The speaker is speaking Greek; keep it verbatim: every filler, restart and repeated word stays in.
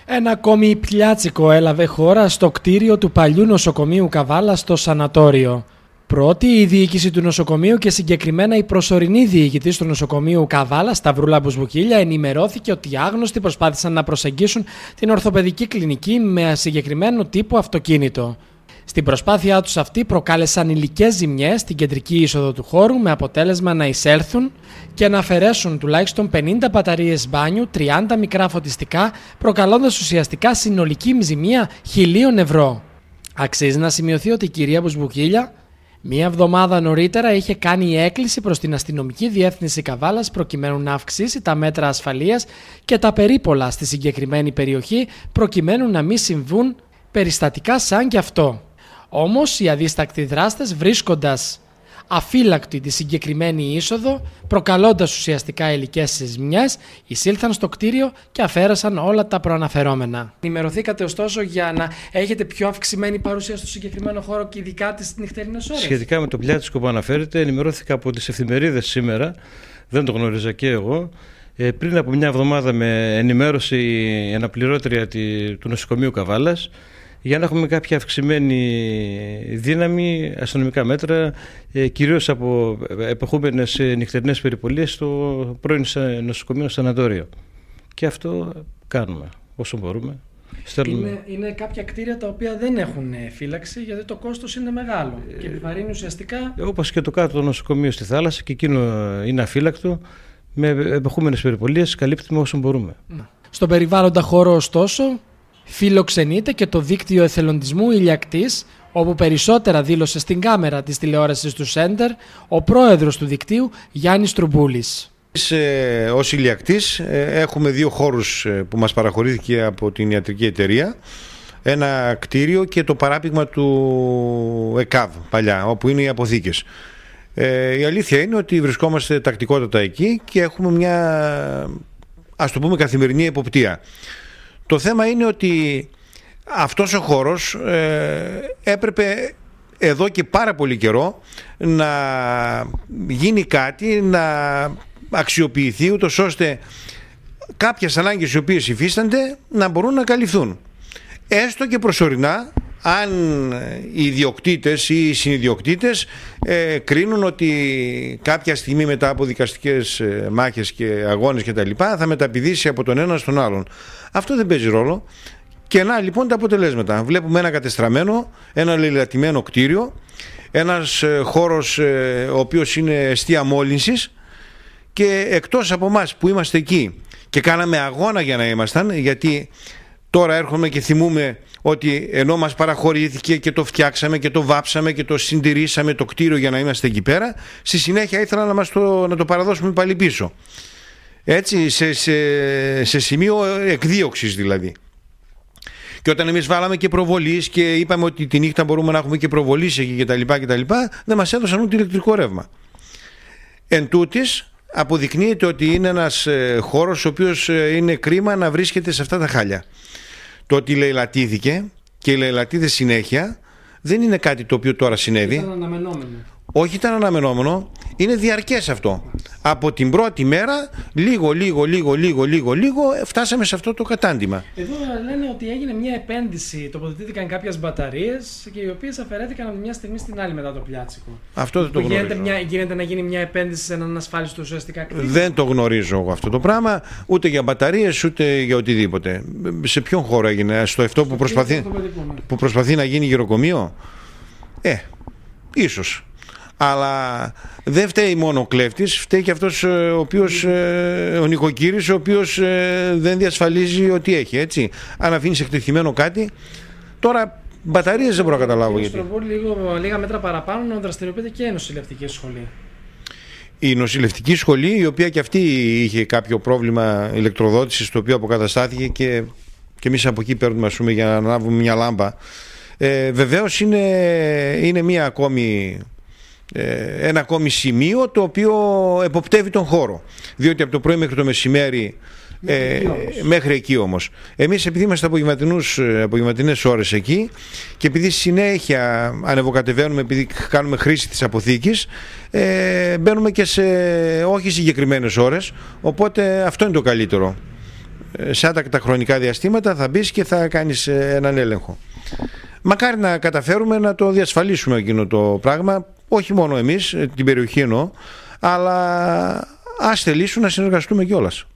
Ένα ακόμη πλιάτσικο έλαβε χώρα στο κτίριο του παλιού νοσοκομείου Καβάλα στο Σανατόριο. Πρώτη, η διοίκηση του νοσοκομείου και συγκεκριμένα η προσωρινή διοικητής του νοσοκομείου Καβάλα, Σταυρούλα Μπουσμπουκίλια, ενημερώθηκε ότι οι άγνωστοι προσπάθησαν να προσεγγίσουν την ορθοπαιδική κλινική με συγκεκριμένο τύπου αυτοκίνητο. Στην προσπάθειά τους αυτή προκάλεσαν υλικές ζημιές στην κεντρική είσοδο του χώρου, με αποτέλεσμα να εισέλθουν και να αφαιρέσουν τουλάχιστον πενήντα μπαταρίες μπάνιου, τριάντα μικρά φωτιστικά, προκαλώντας ουσιαστικά συνολική ζημία χιλίων ευρώ. Αξίζει να σημειωθεί ότι η κυρία Μπουσμπουκίλια μία εβδομάδα νωρίτερα είχε κάνει έκκληση προς την αστυνομική διεύθυνση Καβάλας προκειμένου να αυξήσει τα μέτρα ασφαλείας και τα περίπολα στη συγκεκριμένη περιοχή προκειμένου να μην συμβούν περιστατικά σαν κι αυτό. Όμως οι αδίστακτοι δράστες, βρίσκοντας αφύλακτη τη συγκεκριμένη είσοδο, προκαλώντας ουσιαστικά υλικές ζημιές, εισήλθαν στο κτίριο και αφαίρεσαν όλα τα προαναφερόμενα. Ενημερωθήκατε ωστόσο για να έχετε πιο αυξημένη παρουσία στο συγκεκριμένο χώρο και ειδικά τις νυχτερινές ώρες? Σχετικά με το πλιάτσικο που αναφέρετε, ενημερώθηκα από τις εφημερίδες σήμερα, δεν το γνώριζα και εγώ. Ε, πριν από μια εβδομάδα με ενημέρωσε η αναπληρώτρια του νοσοκομείου Καβάλας για να έχουμε κάποια αυξημένη δύναμη, αστυνομικά μέτρα, ε, κυρίως από επεχούμενες νυχτερινές περιπολίες στο πρώην νοσοκομείο Σανατόριο. Και αυτό κάνουμε όσο μπορούμε. Είναι, είναι κάποια κτίρια τα οποία δεν έχουν φύλαξη γιατί το κόστος είναι μεγάλο ε, και επιβαρύνει ουσιαστικά. Όπως και το κάτω το νοσοκομείο στη θάλασσα, και εκείνο είναι αφύλακτο. Με επεχούμενες περιπολίες καλύπτουμε όσο μπορούμε. Στον περιβάλλοντα χώρο, ωστόσο, φιλοξενείται και το δίκτυο εθελοντισμού Ηλιακτής, όπου περισσότερα δήλωσε στην κάμερα της τηλεόρασης του Σέντερ ο πρόεδρος του δικτύου, Γιάννης Τρουμπούλης. Ε, ως Ηλιακτής ε, έχουμε δύο χώρους ε, που μας παραχωρήθηκε από την ιατρική εταιρεία. Ένα κτίριο και το παράπηγμα του ΕΚΑΒ παλιά, όπου είναι οι αποθήκες. Ε, η αλήθεια είναι ότι βρισκόμαστε τακτικότατα εκεί και έχουμε μια, ας το πούμε, καθημερινή εποπτεία. Το θέμα είναι ότι αυτός ο χώρος ε, έπρεπε εδώ και πάρα πολύ καιρό να γίνει κάτι, να αξιοποιηθεί, ούτως ώστε κάποιες ανάγκες οι οποίες υφίστανται να μπορούν να καλυφθούν. Έστω και προσωρινά, αν οι ιδιοκτήτες ή οι συνιδιοκτήτες ε, κρίνουν ότι κάποια στιγμή μετά από δικαστικές ε, μάχες και αγώνες και τα λοιπά θα μεταπηδήσει από τον ένα στον άλλον. Αυτό δεν παίζει ρόλο. Και να λοιπόν τα αποτελέσματα. Βλέπουμε ένα κατεστραμμένο, ένα λαιλατημένο κτίριο, ένας ε, χώρος ε, ο οποίος είναι εστία μόλυνσης, και εκτός από εμάς που είμαστε εκεί και κάναμε αγώνα για να ήμασταν, γιατί τώρα έρχομαι και θυμούμε ότι ενώ μας παραχωρήθηκε και το φτιάξαμε και το βάψαμε και το συντηρήσαμε το κτίριο για να είμαστε εκεί πέρα, στη συνέχεια ήθελα να, μας το, να το παραδώσουμε πάλι πίσω. Έτσι, σε, σε, σε σημείο εκδίωξης δηλαδή. Και όταν εμείς βάλαμε και προβολής και είπαμε ότι τη νύχτα μπορούμε να έχουμε και προβολής εκεί κτλ, κτλ, δεν μας έδωσαν ούτε ηλεκτρικό ρεύμα. Εν τούτης, αποδεικνύεται ότι είναι ένας ε, χώρος ο οποίος ε, είναι κρίμα να βρίσκεται σε αυτά τα χάλια. Το ότι λαιλατήθηκε και λαιλατείται συνέχεια δεν είναι κάτι το οποίο τώρα συνέβη. Ήταν αναμενόμενο. Όχι, ήταν αναμενόμενο. Είναι διαρκές αυτό. Από την πρώτη μέρα, λίγο, λίγο, λίγο, λίγο, λίγο, λίγο, φτάσαμε σε αυτό το κατάντημα. Εδώ λένε ότι έγινε μια επένδυση, τοποθετήθηκαν κάποιες μπαταρίες και οι οποίες αφαιρέθηκαν από μια στιγμή στην άλλη μετά το πλιάτσικο. Αυτό δεν το γνωρίζω. Γίνεται, μια, γίνεται να γίνει μια επένδυση σε έναν ασφάλιστο ουσιαστικά κτίριο. Δεν το γνωρίζω εγώ αυτό το πράγμα, ούτε για μπαταρίες, ούτε για οτιδήποτε. Σε ποιον χώρο έγινε, στο αυτό που προσπαθεί, που προσπαθεί να γίνει γυροκομείο. Ε, ίσως. Αλλά δεν φταίει μόνο ο κλέφτης, φταίει και αυτός ο οποίος, ο νοικοκύρης, ο οποίος δεν διασφαλίζει ότι έχει, έτσι. Αν αφήνεις εκτεθειμένο κάτι, τώρα μπαταρίες δεν μπορώ να καταλάβω γιατί. Στροβούλη, λίγο, λίγα μέτρα παραπάνω, δραστηριοποιείται και η νοσηλευτική σχολή. Η νοσηλευτική σχολή, η οποία και αυτή είχε κάποιο πρόβλημα ηλεκτροδότησης, το οποίο αποκαταστάθηκε και, και εμείς από εκεί παίρνουμε, ας πούμε, για να ανάβουμε μια λάμπα. Ε, βεβαίως είναι, είναι μια ακόμη... ένα ακόμη σημείο το οποίο εποπτεύει τον χώρο, διότι από το πρωί μέχρι το μεσημέρι μέχρι, ε, εκεί, μέχρι εκεί όμως εμείς, επειδή είμαστε απογευματινές ώρες εκεί και επειδή συνέχεια ανεβοκατεβαίνουμε, επειδή κάνουμε χρήση της αποθήκης, ε, μπαίνουμε και σε όχι συγκεκριμένες ώρες, οπότε αυτό είναι το καλύτερο. σε άτακτα χρονικά διαστήματα θα μπεις και θα κάνεις έναν έλεγχο. Μακάρι να καταφέρουμε να το διασφαλίσουμε εκείνο το πράγμα, όχι μόνο εμείς, την περιοχή εννοώ, αλλά ας θελήσουν να συνεργαστούμε κιόλας.